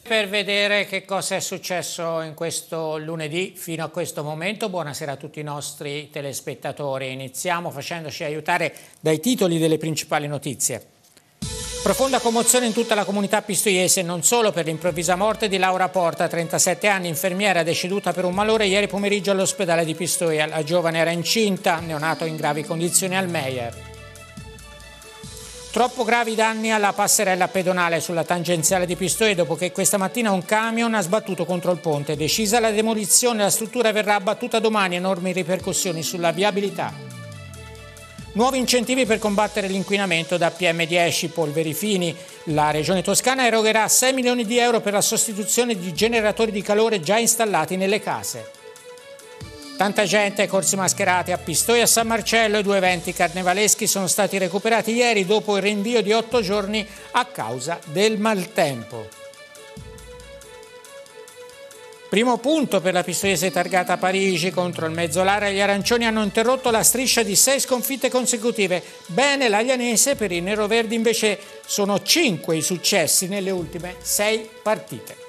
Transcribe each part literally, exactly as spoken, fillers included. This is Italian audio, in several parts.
Per vedere che cosa è successo in questo lunedì fino a questo momento. Buonasera a tutti i nostri telespettatori. Iniziamo facendoci aiutare dai titoli delle principali notizie. Profonda commozione in tutta la comunità pistoiese, non solo per l'improvvisa morte di Laura Porta, trentasette anni, infermiera deceduta per un malore ieri pomeriggio all'ospedale di Pistoia. La giovane era incinta, neonato in gravi condizioni al Meyer. Troppo gravi danni alla passerella pedonale sulla tangenziale di Pistoia dopo che questa mattina un camion ha sbattuto contro il ponte. Decisa la demolizione, la struttura verrà abbattuta domani, enormi ripercussioni sulla viabilità. Nuovi incentivi per combattere l'inquinamento da P M dieci, polveri fini. La Regione Toscana erogherà sei milioni di euro per la sostituzione di generatori di calore già installati nelle case. Tanta gente, corsi mascherati a Pistoia e a San Marcello. I due eventi carnevaleschi sono stati recuperati ieri dopo il rinvio di otto giorni a causa del maltempo. Primo punto per la pistoiese targata a Parigi contro il Mezzolare. Gli arancioni hanno interrotto la striscia di sei sconfitte consecutive. Bene l'Aglianese, per i neroverdi invece sono cinque i successi nelle ultime sei partite.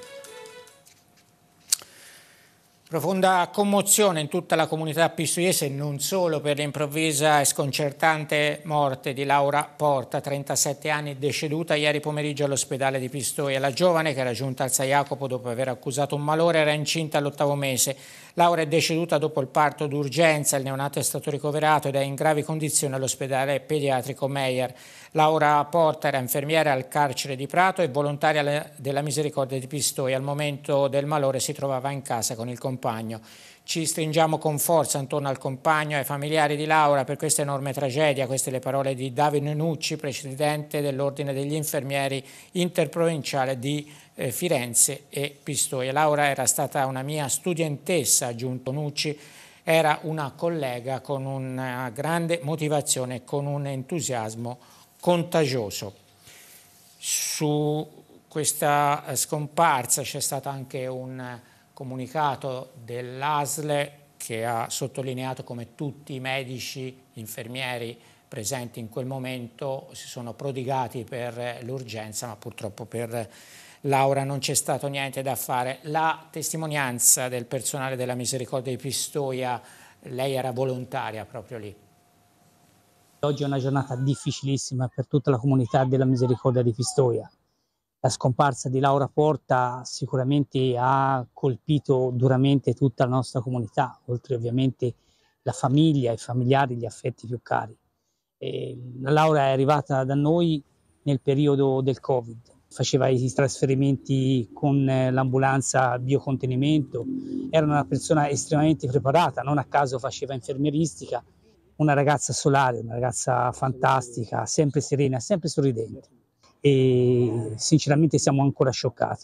Profonda commozione in tutta la comunità pistoiese, non solo per l'improvvisa e sconcertante morte di Laura Porta, trentasette anni, deceduta ieri pomeriggio all'ospedale di Pistoia. La giovane, che era giunta al San Jacopo dopo aver accusato un malore, era incinta all'ottavo mese. Laura è deceduta dopo il parto d'urgenza, il neonato è stato ricoverato ed è in gravi condizioni all'ospedale pediatrico Meyer. Laura Porta era infermiera al carcere di Prato e volontaria della Misericordia di Pistoia. Al momento del malore si trovava in casa con il compagno. Ci stringiamo con forza intorno al compagno e ai familiari di Laura per questa enorme tragedia. Queste le parole di Davide Nucci, presidente dell'Ordine degli Infermieri interprovinciale di eh, Firenze e Pistoia. Laura era stata una mia studentessa, ha aggiunto Nucci. Era una collega con una grande motivazione e con un entusiasmo contagioso. Su questa scomparsa c'è stato anche un comunicato dell'A S L che ha sottolineato come tutti i medici, infermieri presenti in quel momento si sono prodigati per l'urgenza, ma purtroppo per Laura non c'è stato niente da fare. La testimonianza del personale della Misericordia di Pistoia, lei era volontaria proprio lì. Oggi è una giornata difficilissima per tutta la comunità della Misericordia di Pistoia. La scomparsa di Laura Porta sicuramente ha colpito duramente tutta la nostra comunità, oltre ovviamente la famiglia, i familiari, gli affetti più cari. E la Laura è arrivata da noi nel periodo del Covid, faceva i trasferimenti con l'ambulanza biocontenimento, era una persona estremamente preparata, non a caso faceva infermieristica, una ragazza solare, una ragazza fantastica, sempre serena, sempre sorridente. E sinceramente siamo ancora scioccati.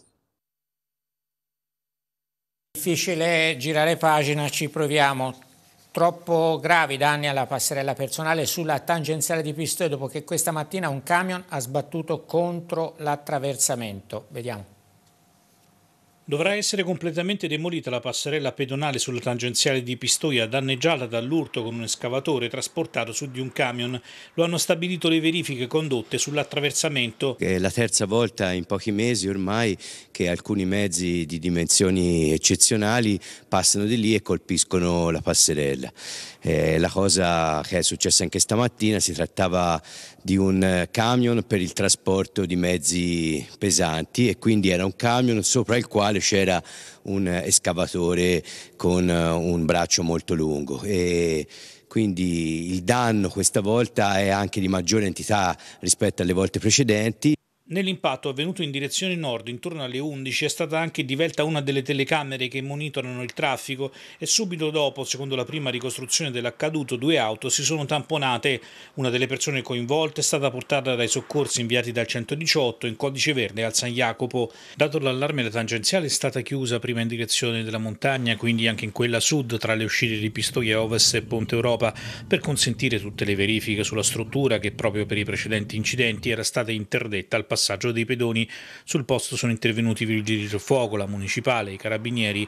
Difficile girare pagina, ci proviamo. Troppo gravi danni alla passerella personale sulla tangenziale di Pistoia dopo che questa mattina un camion ha sbattuto contro l'attraversamento. Vediamo. Dovrà essere completamente demolita la passerella pedonale sulla tangenziale di Pistoia, danneggiata dall'urto con un escavatore trasportato su di un camion. Lo hanno stabilito le verifiche condotte sull'attraversamento. È la terza volta in pochi mesi ormai che alcuni mezzi di dimensioni eccezionali passano di lì e colpiscono la passerella. Eh, la cosa che è successa anche stamattina, si trattava di un camion per il trasporto di mezzi pesanti e quindi era un camion sopra il quale c'era un escavatore con un braccio molto lungo e quindi il danno questa volta è anche di maggiore entità rispetto alle volte precedenti. Nell'impatto avvenuto in direzione nord intorno alle undici è stata anche divelta una delle telecamere che monitorano il traffico e subito dopo, secondo la prima ricostruzione dell'accaduto, due auto si sono tamponate. Una delle persone coinvolte è stata portata dai soccorsi inviati dal centodiciotto in codice verde al San Jacopo. Dato l'allarme, la tangenziale è stata chiusa prima in direzione della montagna, quindi anche in quella sud tra le uscite di Pistoia Ovest e Ponte Europa, per consentire tutte le verifiche sulla struttura che proprio per i precedenti incidenti era stata interdetta al passaggio dei pedoni. Sul posto sono intervenuti i vigili del fuoco, la municipale, i carabinieri.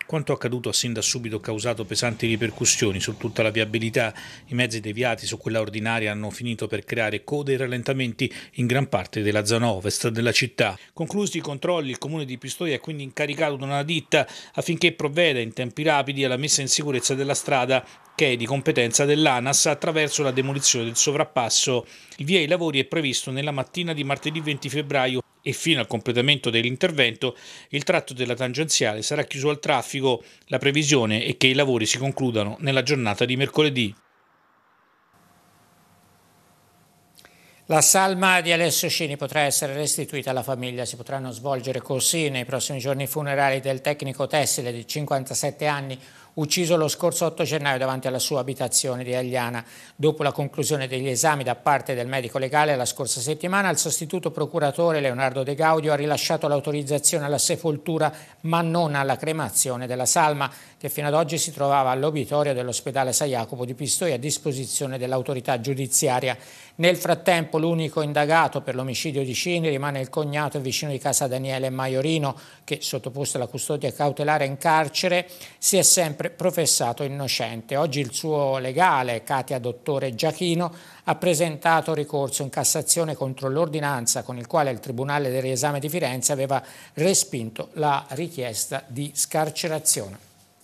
Quanto accaduto ha sin da subito causato pesanti ripercussioni su tutta la viabilità. I mezzi deviati su quella ordinaria hanno finito per creare code e rallentamenti in gran parte della zona ovest della città. Conclusi i controlli, il comune di Pistoia è quindi incaricato da una ditta affinché provveda in tempi rapidi alla messa in sicurezza della strada, che è di competenza dell'ANAS, attraverso la demolizione del sovrappasso. Il via ai lavori è previsto nella mattina di martedì venti febbraio e fino al completamento dell'intervento il tratto della tangenziale sarà chiuso al traffico. La previsione è che i lavori si concludano nella giornata di mercoledì. La salma di Alessio Scini potrà essere restituita alla famiglia. Si potranno svolgere così nei prossimi giorni i funerali del tecnico tessile di cinquantasette anni ucciso lo scorso otto gennaio davanti alla sua abitazione di Agliana. Dopo la conclusione degli esami da parte del medico legale la scorsa settimana, il sostituto procuratore Leonardo De Gaudio ha rilasciato l'autorizzazione alla sepoltura ma non alla cremazione della salma, che fino ad oggi si trovava all'obitorio dell'ospedale San Jacopo di Pistoia a disposizione dell'autorità giudiziaria. Nel frattempo l'unico indagato per l'omicidio di Scini rimane il cognato e vicino di casa Daniele Maiorino, che, sottoposto alla custodia cautelare in carcere, si è sempre professato innocente. Oggi il suo legale, Katia Dottore Giachino, ha presentato ricorso in Cassazione contro l'ordinanza con il quale il Tribunale del Riesame di Firenze aveva respinto la richiesta di scarcerazione.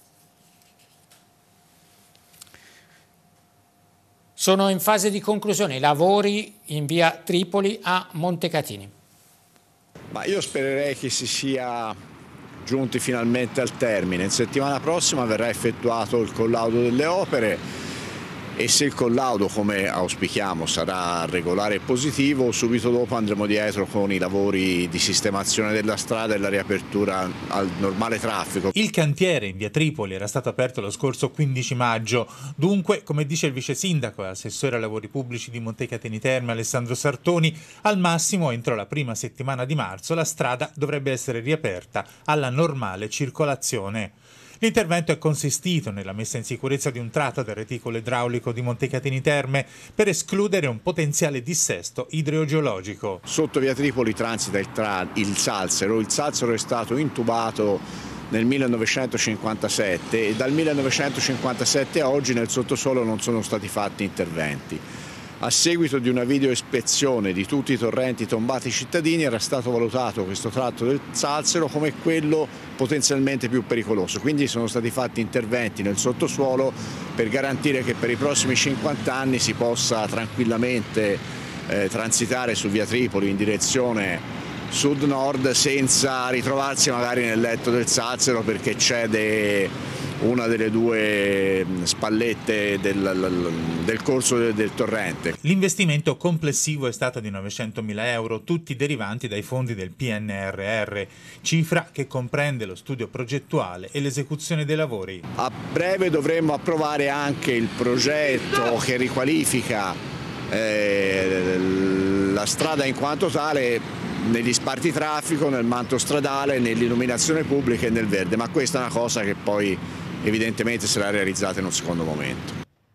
Sono in fase di conclusione i lavori in via Tripoli a Montecatini. Ma io spererei che si sia giunti finalmente al termine. In settimana prossima verrà effettuato il collaudo delle opere e se il collaudo, come auspichiamo, sarà regolare e positivo, subito dopo andremo dietro con i lavori di sistemazione della strada e la riapertura al normale traffico. Il cantiere in via Tripoli era stato aperto lo scorso quindici maggio, dunque, come dice il vice sindaco e assessore ai lavori pubblici di Montecatini Terme Alessandro Sartoni, al massimo entro la prima settimana di marzo la strada dovrebbe essere riaperta alla normale circolazione. L'intervento è consistito nella messa in sicurezza di un tratto del reticolo idraulico di Montecatini Terme per escludere un potenziale dissesto idrogeologico. Sotto via Tripoli transita il, tra, il Salsero. Il Salsero è stato intubato nel millenovecentocinquantasette e dal millenovecentocinquantasette a oggi nel sottosuolo non sono stati fatti interventi. A seguito di una videoispezione di tutti i torrenti tombati cittadini era stato valutato questo tratto del Salsero come quello potenzialmente più pericoloso, quindi sono stati fatti interventi nel sottosuolo per garantire che per i prossimi cinquanta anni si possa tranquillamente eh, transitare su via Tripoli in direzione sud-nord senza ritrovarsi magari nel letto del Salsero perché cede una delle due spallette del, del corso del, del torrente. L'investimento complessivo è stato di novecentomila euro, tutti derivanti dai fondi del P N R R, cifra che comprende lo studio progettuale e l'esecuzione dei lavori. A breve dovremmo approvare anche il progetto che riqualifica eh, la strada in quanto tale negli sparti traffico, nel manto stradale, nell'illuminazione pubblica e nel verde, ma questa è una cosa che poi evidentemente sarà realizzata in un secondo momento.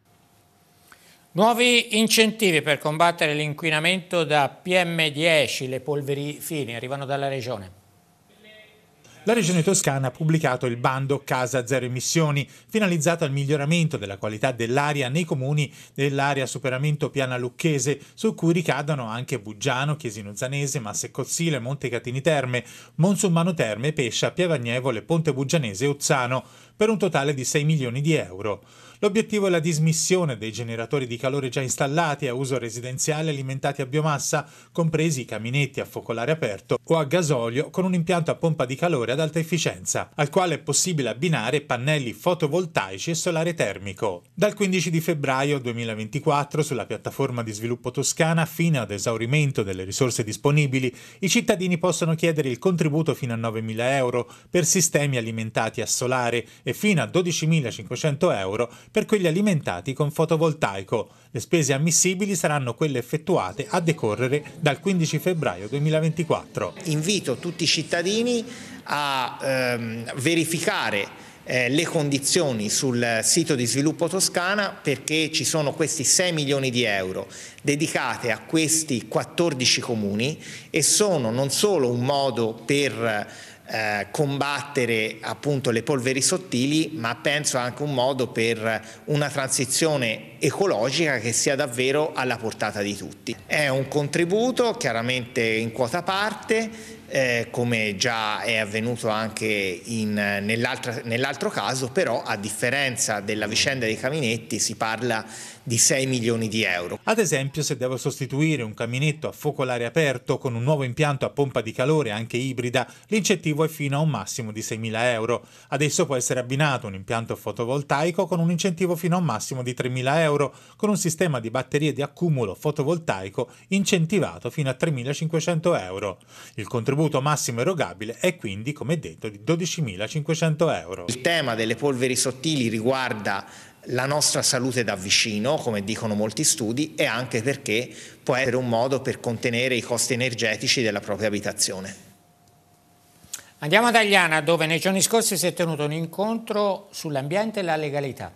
Nuovi incentivi per combattere l'inquinamento da P M dieci, le polveri fini, arrivano dalla Regione. La Regione Toscana ha pubblicato il bando Casa Zero Emissioni, finalizzato al miglioramento della qualità dell'aria nei comuni dell'area superamento Piana Lucchese, su cui ricadono anche Buggiano, Chiesino Zanese, Masse Cozzile, Montecatini Terme, Monsummano Terme, Pescia, Piavagnevole, Ponte Buggianese e Ozzano, per un totale di sei milioni di euro. L'obiettivo è la dismissione dei generatori di calore già installati a uso residenziale alimentati a biomassa, compresi i caminetti a focolare aperto o a gasolio con un impianto a pompa di calore ad alta efficienza, al quale è possibile abbinare pannelli fotovoltaici e solare termico. Dal quindici di febbraio duemilaventiquattro, sulla piattaforma di sviluppo toscana, fino ad esaurimento delle risorse disponibili, i cittadini possono chiedere il contributo fino a novemila euro per sistemi alimentati a solare e fino a dodicimilacinquecento euro per quelli alimentati con fotovoltaico. Le spese ammissibili saranno quelle effettuate a decorrere dal quindici febbraio duemilaventiquattro. Invito tutti i cittadini a ehm, verificare eh, le condizioni sul sito di Sviluppo Toscana, perché ci sono questi sei milioni di euro dedicati a questi quattordici comuni e sono non solo un modo per eh, combattere appunto le polveri sottili, ma penso anche un modo per una transizione ecologica che sia davvero alla portata di tutti. È un contributo chiaramente in quota parte, Eh, come già è avvenuto anche in, nell'altro caso, però a differenza della vicenda dei caminetti si parla di sei milioni di euro. Ad esempio, se devo sostituire un caminetto a focolare aperto con un nuovo impianto a pompa di calore anche ibrida, l'incentivo è fino a un massimo di seimila euro. Ad esso può essere abbinato un impianto fotovoltaico con un incentivo fino a un massimo di tremila euro, con un sistema di batterie di accumulo fotovoltaico incentivato fino a tremilacinquecento euro. Il contributo massimo erogabile è quindi, come detto, di dodicimilacinquecento euro. Il tema delle polveri sottili riguarda la nostra salute da vicino, come dicono molti studi, e anche perché può essere un modo per contenere i costi energetici della propria abitazione. Andiamo ad Agliana, dove nei giorni scorsi si è tenuto un incontro sull'ambiente e la legalità.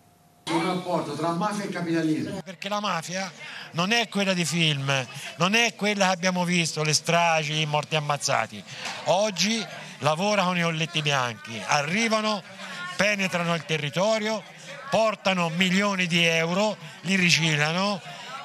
Un rapporto tra mafia e capitalismo. Perché la mafia non è quella di film, non è quella che abbiamo visto, le stragi, i morti ammazzati. Oggi lavora con i colletti bianchi, arrivano, penetrano il territorio, portano milioni di euro, li riciclano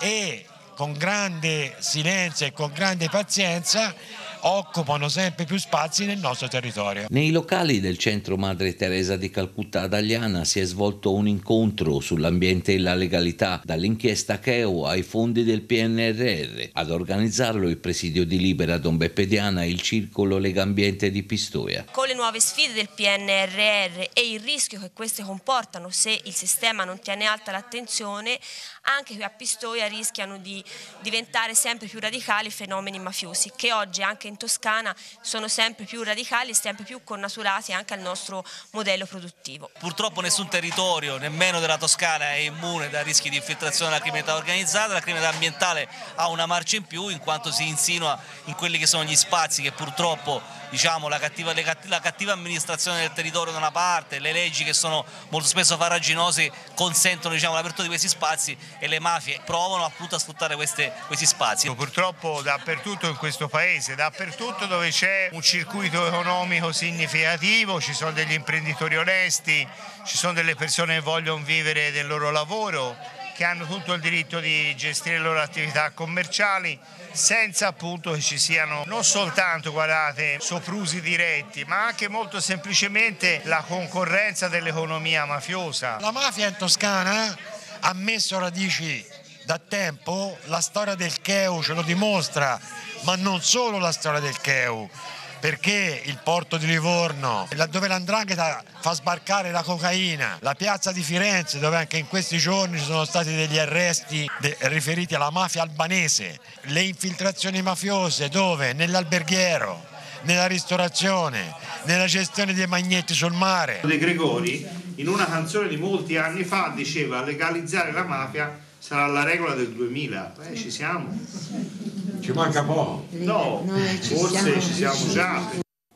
e con grande silenzio e con grande pazienza occupano sempre più spazi nel nostro territorio. Nei locali del centro Madre Teresa di Calcutta ad Agliana si è svolto un incontro sull'ambiente e la legalità, dall'inchiesta C E U ai fondi del P N R R. Ad organizzarlo il presidio di Libera Don Beppe Diana e il circolo Lega Ambiente di Pistoia. Con le nuove sfide del P N R R e il rischio che queste comportano se il sistema non tiene alta l'attenzione, anche qui a Pistoia rischiano di diventare sempre più radicali fenomeni mafiosi che oggi anche in Toscana sono sempre più radicali e sempre più connaturati anche al nostro modello produttivo. Purtroppo nessun territorio, nemmeno della Toscana, è immune da rischi di infiltrazione della criminalità organizzata. La criminalità ambientale ha una marcia in più in quanto si insinua in quelli che sono gli spazi che purtroppo, diciamo, la cattiva, la cattiva amministrazione del territorio da una parte, le leggi che sono molto spesso farraginose consentono, diciamo, l'apertura di questi spazi e le mafie provano appunto a sfruttare queste, questi spazi. Purtroppo dappertutto in questo paese, dappertutto dove c'è un circuito economico significativo, ci sono degli imprenditori onesti, ci sono delle persone che vogliono vivere del loro lavoro, che hanno tutto il diritto di gestire le loro attività commerciali senza appunto che ci siano non soltanto, guardate, soprusi diretti, ma anche molto semplicemente la concorrenza dell'economia mafiosa. La mafia in Toscana ha messo radici da tempo, la storia del C E U ce lo dimostra, ma non solo la storia del C E U, perché il porto di Livorno, laddove l'Andrangheta fa sbarcare la cocaina, la piazza di Firenze, dove anche in questi giorni ci sono stati degli arresti de- riferiti alla mafia albanese, le infiltrazioni mafiose dove nell'alberghiero, nella ristorazione, nella gestione dei magnetti sul mare. De Gregori in una canzone di molti anni fa diceva: legalizzare la mafia sarà la regola del duemila. Eh, ci siamo. Ci manca poco. No, forse ci siamo già.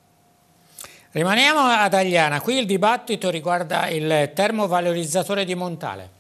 Rimaniamo ad Agliana, qui il dibattito riguarda il termovalorizzatore di Montale.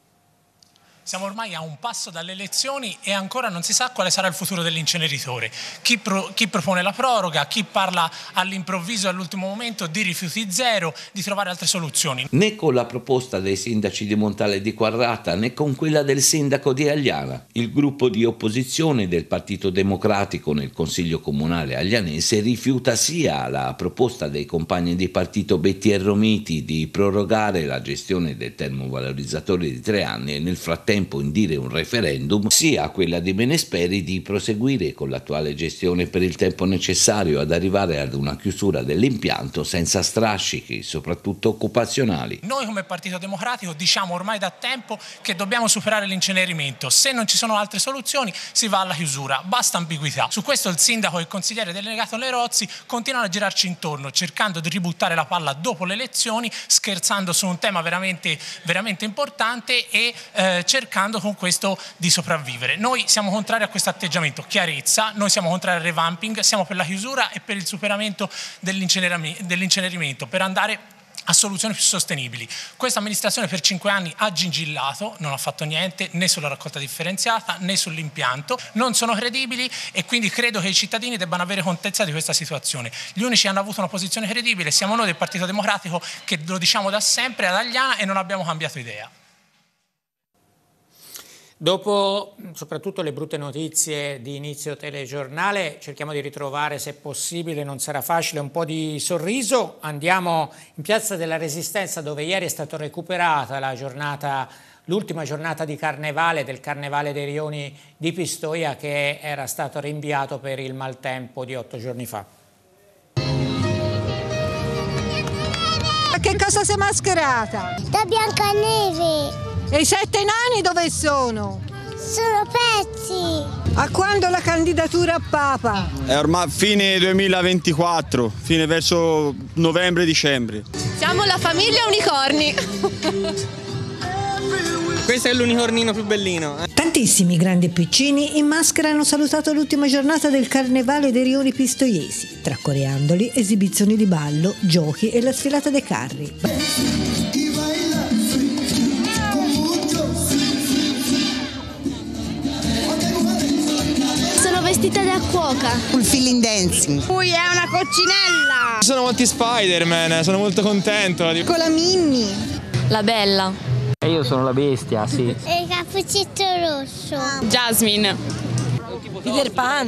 Siamo ormai a un passo dalle elezioni e ancora non si sa quale sarà il futuro dell'inceneritore. Chi, pro, chi propone la proroga, chi parla all'improvviso all'ultimo momento di rifiuti zero, di trovare altre soluzioni. Né con la proposta dei sindaci di Montale e di Quarrata né con quella del sindaco di Agliana. Il gruppo di opposizione del Partito Democratico nel Consiglio Comunale aglianese rifiuta sia la proposta dei compagni di partito Betti e Romiti di prorogare la gestione del termovalorizzatore di tre anni e nel frattempo indire un referendum, sia quella di Menesperi di proseguire con l'attuale gestione per il tempo necessario ad arrivare ad una chiusura dell'impianto senza strascichi, soprattutto occupazionali. Noi come Partito Democratico diciamo ormai da tempo che dobbiamo superare l'incenerimento. Se non ci sono altre soluzioni si va alla chiusura, basta ambiguità. Su questo il sindaco e il consigliere delegato Lerozzi continuano a girarci intorno, cercando di ributtare la palla dopo le elezioni, scherzando su un tema veramente, veramente importante e eh, cercando con questo di sopravvivere. Noi siamo contrari a questo atteggiamento, chiarezza, noi siamo contrari al revamping, siamo per la chiusura e per il superamento dell'incenerimento, per andare a soluzioni più sostenibili. Questa amministrazione per cinque anni ha gingillato, non ha fatto niente né sulla raccolta differenziata né sull'impianto, non sono credibili e quindi credo che i cittadini debbano avere contezza di questa situazione. Gli unici che hanno avuto una posizione credibile siamo noi del Partito Democratico, che lo diciamo da sempre ad Agliana e non abbiamo cambiato idea. Dopo soprattutto le brutte notizie di inizio telegiornale, cerchiamo di ritrovare, se possibile, non sarà facile, un po' di sorriso. Andiamo in Piazza della Resistenza, dove ieri è stata recuperata la giornata, l'ultima giornata di carnevale, del Carnevale dei Rioni di Pistoia, che era stato rinviato per il maltempo di otto giorni fa. A che cosa sei mascherata? Da Biancaneve. E i sette nani dove sono? Sono pezzi. A quando la candidatura a Papa? È ormai fine duemilaventiquattro, fine verso novembre-dicembre. Siamo la famiglia Unicorni. Questo è l'unicornino più bellino. Eh. Tantissimi grandi e piccini in maschera hanno salutato l'ultima giornata del Carnevale dei Rioni Pistoiesi, tra coriandoli, esibizioni di ballo, giochi e la sfilata dei carri. Vestita da cuoca. Un feeling dancing. Lui è una coccinella. Ci sono molti Spider-Man, sono molto contento. Con la Minnie. La Bella. E io sono la bestia, sì. E il cappuccetto rosso. Jasmine. Peter Pan.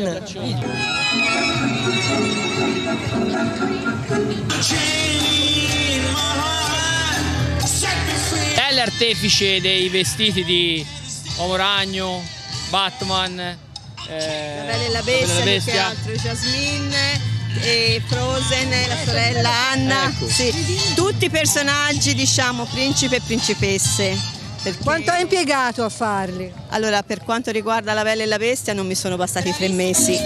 È l'artefice dei vestiti di Uomo Ragno, Batman. Eh, la Bella e la Bestia, più che altro Jasmine e Frozen, la sorella Anna, ecco. Sì, tutti i personaggi, diciamo, principe e principesse. Perché... Quanto hai impiegato a farli? Allora, per quanto riguarda la Bella e la Bestia non mi sono bastati tre mesi.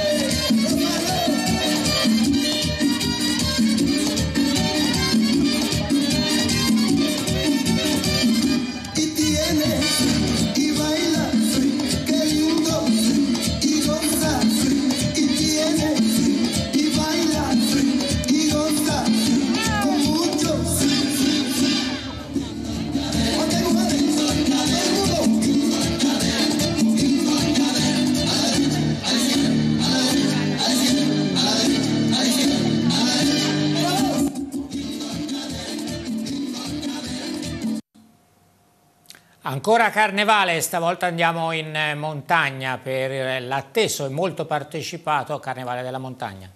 Ancora carnevale, stavolta andiamo in montagna per l'atteso e molto partecipato Carnevale della Montagna.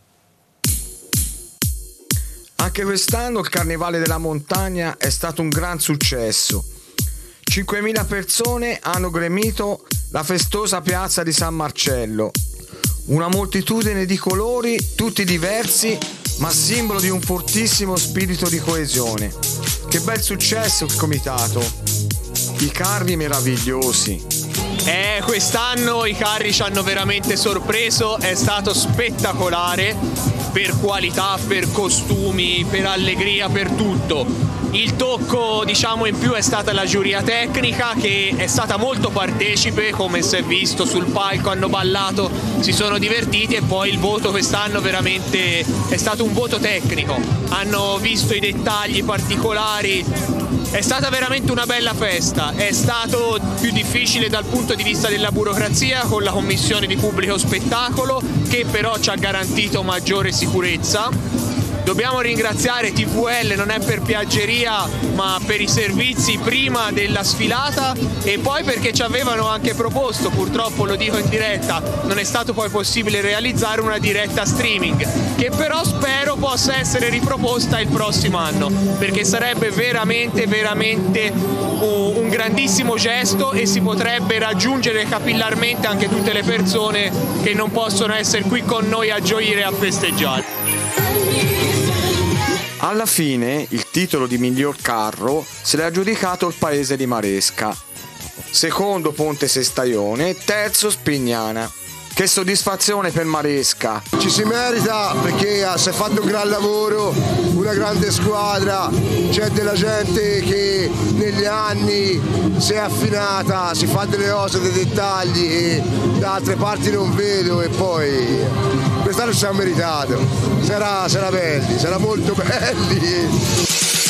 Anche quest'anno il Carnevale della Montagna è stato un gran successo. cinquemila persone hanno gremito la festosa piazza di San Marcello. Una moltitudine di colori, tutti diversi, ma simbolo di un fortissimo spirito di coesione. Che bel successo il comitato! I carri meravigliosi. Eh, quest'anno i carri ci hanno veramente sorpreso, è stato spettacolare per qualità, per costumi, per allegria, per tutto. Il tocco, diciamo, in più è stata la giuria tecnica, che è stata molto partecipe, come si è visto sul palco, hanno ballato, si sono divertiti, e poi il voto quest'anno veramente è stato un voto tecnico. Hanno visto i dettagli particolari. È stata veramente una bella festa, è stato più difficile dal punto di vista della burocrazia con la commissione di pubblico spettacolo, che però ci ha garantito maggiore sicurezza. Dobbiamo ringraziare T V L, non è per piaggeria, ma per i servizi prima della sfilata e poi perché ci avevano anche proposto, purtroppo lo dico in diretta, non è stato poi possibile realizzare una diretta streaming, che però spero possa essere riproposta il prossimo anno, perché sarebbe veramente, veramente un, un grandissimo gesto e si potrebbe raggiungere capillarmente anche tutte le persone che non possono essere qui con noi a gioire e a festeggiare. Alla fine il titolo di miglior carro se l'ha aggiudicato il paese di Maresca, secondo Ponte Sestaione, terzo Spignana. Che soddisfazione per Maresca! Ci si merita perché si è fatto un gran lavoro, una grande squadra, c'è della gente che negli anni si è affinata, si fa delle cose, dei dettagli che da altre parti non vedo, e poi quest'anno ci siamo meritato, sarà, sarà belli, sarà molto belli.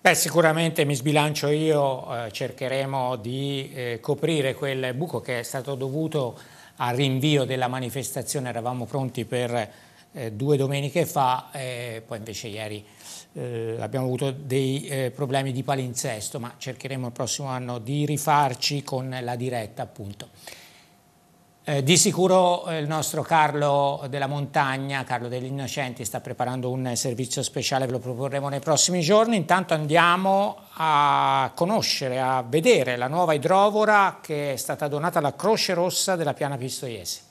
Beh, sicuramente mi sbilancio io, eh, cercheremo di eh, coprire quel buco che è stato dovuto al rinvio della manifestazione. Eravamo pronti per eh, due domeniche fa, eh, poi invece ieri eh, abbiamo avuto dei eh, problemi di palinsesto, ma cercheremo il prossimo anno di rifarci con la diretta, appunto. Eh, di sicuro eh, il nostro Carlo della Montagna, Carlo degli Innocenti, sta preparando un servizio speciale, ve lo proporremo nei prossimi giorni. Intanto andiamo a conoscere, a vedere la nuova idrovora che è stata donata alla Croce Rossa della Piana Pistoiese.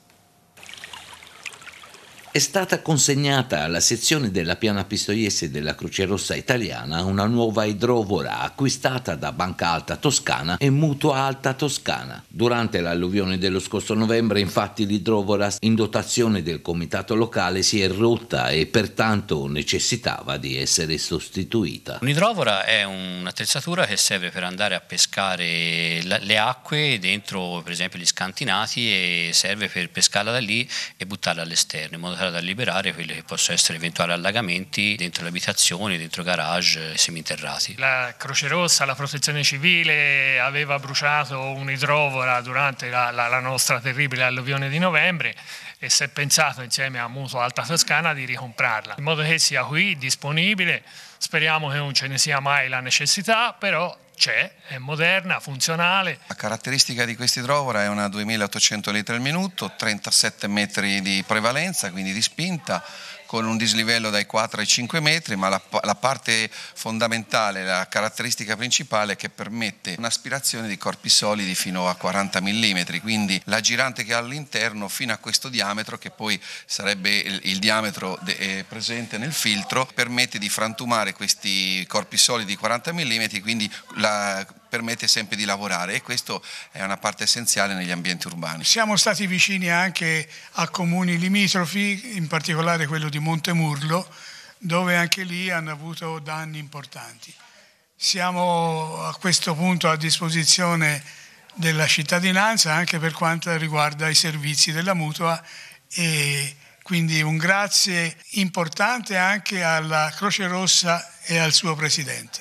È stata consegnata alla sezione della Piana Pistoiese della Croce Rossa Italiana una nuova idrovora acquistata da Banca Alta Toscana e Mutua Alta Toscana. Durante l'alluvione dello scorso novembre, infatti, l'idrovora in dotazione del comitato locale si è rotta e pertanto necessitava di essere sostituita. Un'idrovora è un'attrezzatura che serve per andare a pescare le acque dentro, per esempio, gli scantinati, e serve per pescarla da lì e buttarla all'esterno, in modo da liberare quelli che possono essere eventuali allagamenti dentro le abitazioni, dentro garage, seminterrati. La Croce Rossa, la Protezione Civile aveva bruciato un'idrovora durante la, la, la nostra terribile alluvione di novembre e si è pensato insieme a Mutua Alta Toscana di ricomprarla, in modo che sia qui disponibile. Speriamo che non ce ne sia mai la necessità, però c'è, è moderna, funzionale. La caratteristica di questa idrovora è una duemilaottocento litri al minuto, trentasette metri di prevalenza, quindi di spinta, con un dislivello dai quattro ai cinque metri, ma la, la parte fondamentale, la caratteristica principale è che permette un'aspirazione di corpi solidi fino a quaranta millimetri, quindi la girante che ha all'interno fino a questo diametro, che poi sarebbe il, il diametro de, eh, presente nel filtro, permette di frantumare questi corpi solidi di quaranta millimetri, quindi la permette sempre di lavorare, e questo è una parte essenziale negli ambienti urbani. Siamo stati vicini anche a comuni limitrofi, in particolare quello di Montemurlo, dove anche lì hanno avuto danni importanti. Siamo a questo punto a disposizione della cittadinanza anche per quanto riguarda i servizi della Mutua, e quindi un grazie importante anche alla Croce Rossa e al suo presidente.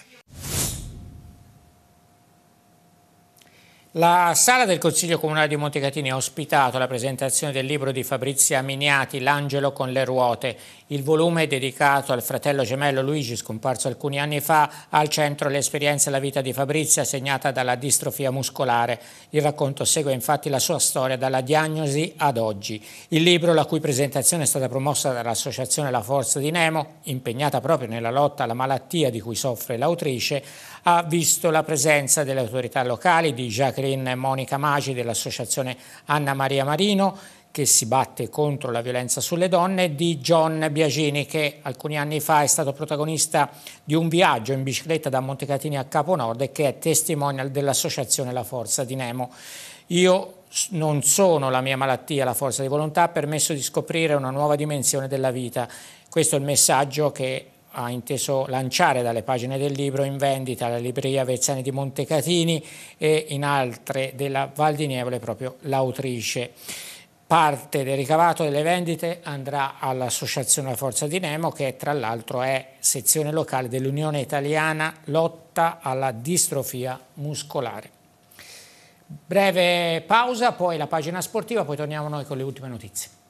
La sala del Consiglio Comunale di Montecatini ha ospitato la presentazione del libro di Fabrizia Miniati, L'angelo con le ruote. Il volume, dedicato al fratello gemello Luigi, scomparso alcuni anni fa, ha al centro l'esperienza e la vita di Fabrizia, segnata dalla distrofia muscolare. Il racconto segue infatti la sua storia dalla diagnosi ad oggi. Il libro, la cui presentazione è stata promossa dall'associazione La Forza di Nemo, impegnata proprio nella lotta alla malattia di cui soffre l'autrice, ha visto la presenza delle autorità locali, di Jacqueline Monica Magi dell'associazione Anna Maria Marino, che si batte contro la violenza sulle donne, e di John Biagini, che alcuni anni fa è stato protagonista di un viaggio in bicicletta da Montecatini a Capo Nord e che è testimonial dell'associazione La Forza di Nemo. Io non sono la mia malattia, la forza di volontà ha permesso di scoprire una nuova dimensione della vita. Questo è il messaggio che ha inteso lanciare dalle pagine del libro, in vendita alla libreria Vezzani di Montecatini e in altre della Val di Nievole, proprio l'autrice. Parte del ricavato delle vendite andrà all'Associazione La Forza di Nemo, che tra l'altro è sezione locale dell'Unione Italiana Lotta alla Distrofia Muscolare. Breve pausa, poi la pagina sportiva, poi torniamo noi con le ultime notizie.